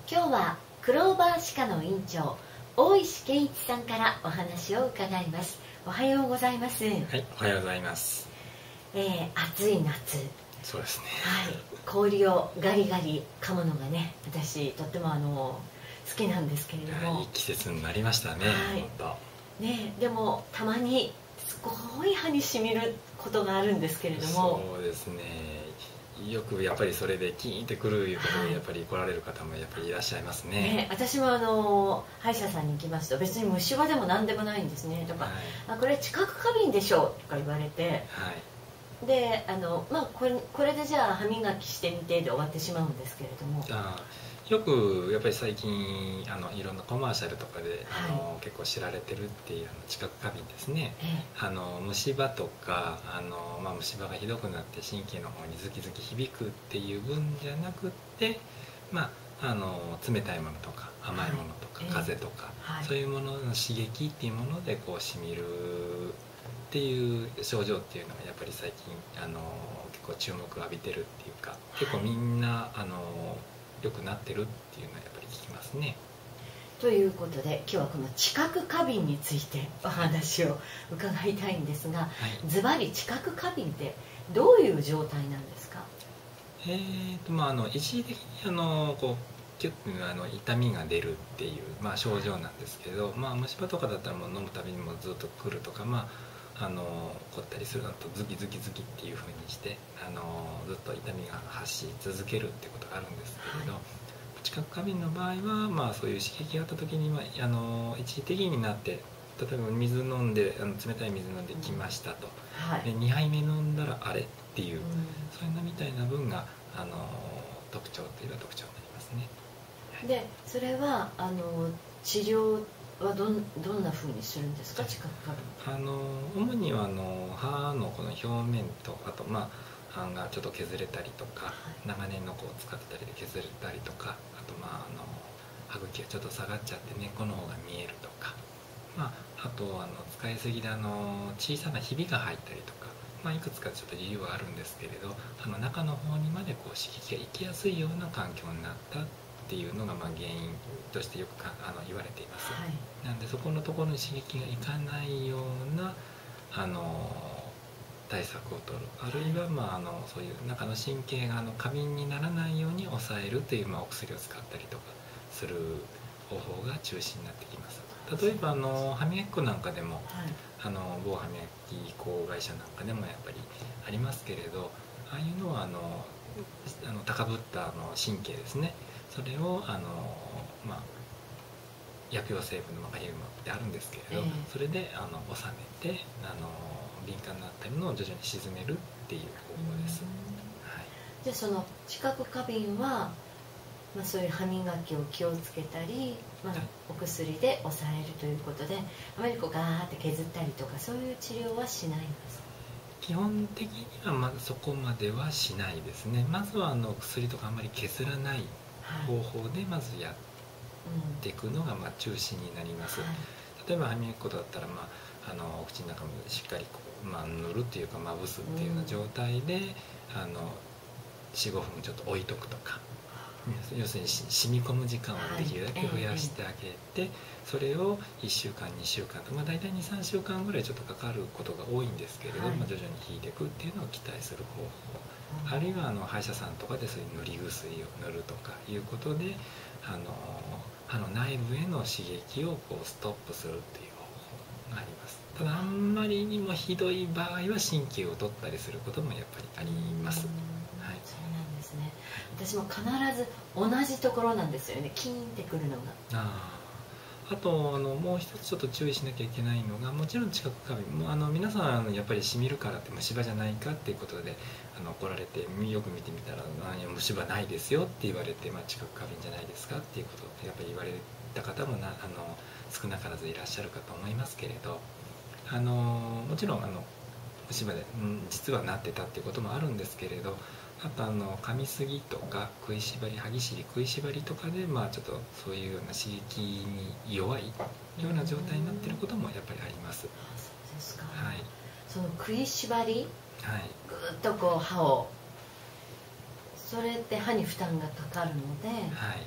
今日はクローバー歯科の院長大石健一さんからお話を伺います。おはようございます。はい、 おはようございます。 暑い夏。 そうですね。 はい、氷をガリガリ噛むのがね、私とっても好きなんですけれども。 いい季節になりましたね。 はい、ね、でもたまにすごい歯にしみることがあるんですけれども。 そうですね。よくやっぱりそれでキーンってくるいうことでやっぱり来られる方もやっぱりいらっしゃいますね。 私も歯医者さんに行きますと別に虫歯でも何でもないんですねとか、これ知覚過敏でしょとか言われて、でこれでじゃあ歯磨きしてみてで終わってしまうんですけれども、 よくやっぱり最近いろんなコマーシャルとかで結構知られてるっていう知覚過敏ですね。虫歯とか虫歯がひどくなって神経の方にズキズキ響くっていう分じゃなくって、冷たいものとか甘いものとか風とか、そういうものの刺激っていうものでこうしみるっていう症状っていうのがやっぱり最近結構注目を浴びてるっていうか、結構みんな良くなってるっていうのはやっぱり聞きますね。 ということで今日はこの知覚過敏についてお話を伺いたいんですが、ズバリ知覚過敏ってどういう状態なんですか？ 一時的にこうキュッと痛みが出るっていう、症状なんですけど、虫歯とかだったらもう飲むたびにもずっとくるとか、凝ったりするのとズキズキズキっていう風にしてずっと痛みが発し続けるっていうことがあるんですけれど、知覚過敏の場合は、そういう刺激があった時に一時的になって、例えば水飲んで冷たい水飲んできましたと、で2杯目飲んだらあれっていう、そういうのみたいな分が特徴というのは特徴になりますね。 でそれは治療はどんな風にするんですか？知覚過敏。 主には歯のこの表面と、あと歯がちょっと削れたりとか、長年の使ってたりで削れたりとか、あと歯茎がちょっと下がっちゃって根っこの方が見えるとか、あと使いすぎで小さなひびが入ったりとか、いくつかちょっと理由はあるんですけれど、中の方にまで刺激が行きやすいような環境になったっていうのが原因としてよく言われています。なんでそこのところに刺激がいかないような対策を取る、あるいはそういう中の神経が過敏にならないように抑えるというお薬を使ったりとかする方法が中心になってきます。例えば歯磨き粉なんかでも、某歯磨き粉会社なんかでもやっぱりありますけれど、ああいうのは高ぶった神経ですね、それを薬用成分のバリウムってあるんですけれど、それで収めて敏感になったものを徐々に沈めるっていう方法です。 でその知覚過敏は、そういう歯磨きを気をつけたり、お薬で抑えるということで、あまりガーって削ったりとかそういう治療はしないんですか？ 基本的にはそこまではしないですね。まずは薬とかあんまり削らない方法でまずやっていくのが中心になります。例えば歯磨き粉だったらお口の中もしっかり塗るっていうかまぶすっていうような状態で4、5分ちょっと置いとくとか、要するに染み込む時間をできるだけ増やしてあげて、それを1週間2週間と大体2、3週間ぐらいちょっとかかることが多いんですけれど、徐々に引いていくっていうのを期待する方法、あるいは歯医者さんとかでそういう塗り薬を塗るとかいうことで歯の内部への刺激をストップするっていう方法があります。ただあんまりにもひどい場合は神経を取ったりすることもやっぱりあります。 そうなんですね。私も必ず同じところなんですよね、キーンってくるのが。 あともう一つちょっと注意しなきゃいけないのが、もちろん知覚過敏も皆さんやっぱりしみるからって虫歯じゃないかっていうことで来られて、よく見てみたら虫歯ないですよって言われて、知覚過敏じゃないですかっていうことをやっぱり言われた方も少なからずいらっしゃるかと思いますけれど、もちろん虫歯で、実はなってたっていうこともあるんですけれど、あと噛みすぎとか食いしばり、歯ぎしり食いしばりとかでちょっとそういうような刺激に弱いような状態になっていることもやっぱりあります。 そうですか。その食いしばり、ぐーっと歯を、それって歯に負担がかかるので、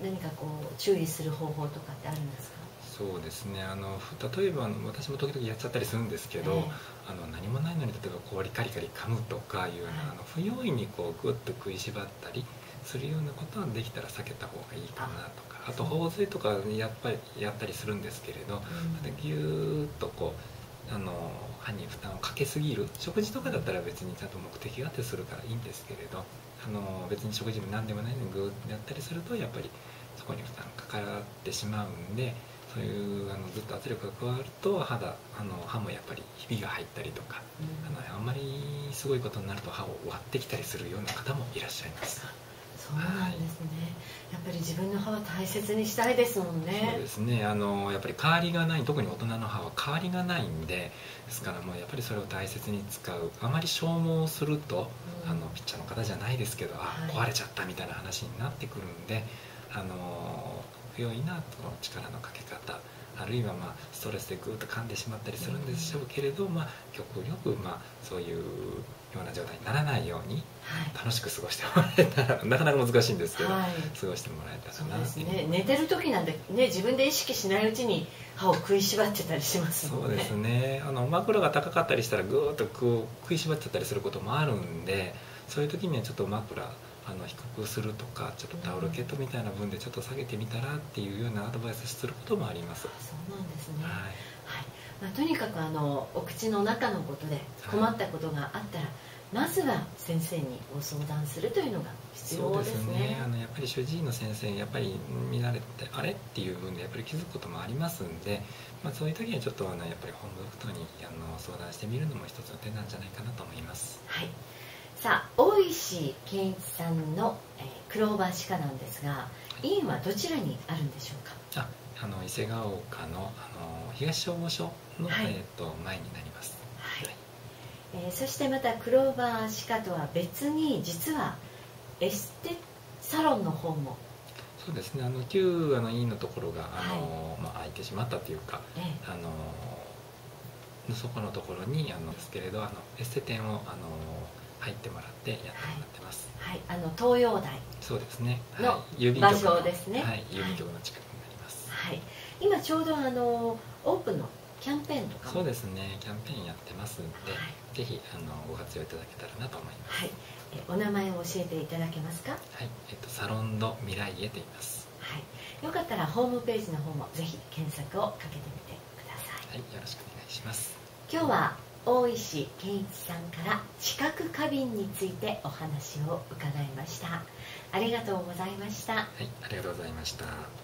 何かこう注意する方法とかってあるんですか？ そうですね、例えば私も時々やっちゃったりするんですけど、何もないのに例えば氷カリカリ噛むとかいうような、不用意にこうグッと食いしばったりするようなことはできたら避けた方がいいかなとか、あと頬杖とかやったりするんですけれど、ギューッとこう歯に負担をかけすぎる、食事とかだったら別にちゃんと目的があってするからいいんですけれど、別に食事も何でもないのにグーッとやったりするとやっぱりそこに負担かかってしまうんで、そういうずっと圧力が加わると歯もやっぱりひびが入ったりとか、あんまりすごいことになると歯を割ってきたりするような方もいらっしゃいます。 そうなんですね、やっぱり自分の歯は大切にしたいですもんね。 そうですね、やっぱり代わりがない、特に大人の歯は代わりがないんで、ですからもうやっぱりそれを大切に使う。あまり消耗すると、ピッチャーの方じゃないですけど、壊れちゃったみたいな話になってくるんで、不用意な力のかけ方、あるいはストレスでグーッと噛んでしまったりするんでしょうけれど、極力そういうような状態にならないように楽しく過ごしてもらえたら、なかなか難しいんですけど、過ごしてもらえたらな。 そうですね、寝てる時なんでね、自分で意識しないうちに歯を食いしばってたりしますもんね。 そうですね、枕が高かったりしたらグーッと食いしばっちゃったりすることもあるんで、そういう時にはちょっと枕低くするとか、ちょっとタオルケットみたいな分でちょっと下げてみたらっていうようなアドバイスすることもあります。 そうなんですね。とにかくお口の中のことで困ったことがあったら、まずは先生にご相談するというのが必要ですね。そうですね、 やっぱり主治医の先生やっぱり見られてあれっていう分でやっぱり気づくこともありますんで、そういう時にはちょっとやっぱり本部ドクターに相談してみるのも一つの手なんじゃないかなと思います。 はい。さあ、大石健一さんの、クローバー歯科なんですが、医院はどちらにあるんでしょうか？ 伊勢ヶ丘の東消防署の、前になります。 そしてまたクローバー歯科とは別に、実はエステサロンの方も。 そうですね、旧医院のところが空いてしまったというか、そこのところにですけれど、エステ店を入ってもらってやってもらってます。 東洋大。 そうですね。 の場所ですね。 郵便局の近くになります。 今ちょうどオープンのキャンペーンとかも。 そうですね、キャンペーンやってますんで、ぜひご活用いただけたらなと思います。 お名前を教えていただけますか？ サロンド未来へと言います。 よかったらホームページの方もぜひ検索をかけてみてください。 よろしくお願いします。 今日は大石健一さんから知覚過敏についてお話を伺いました。ありがとうございました。 ありがとうございました。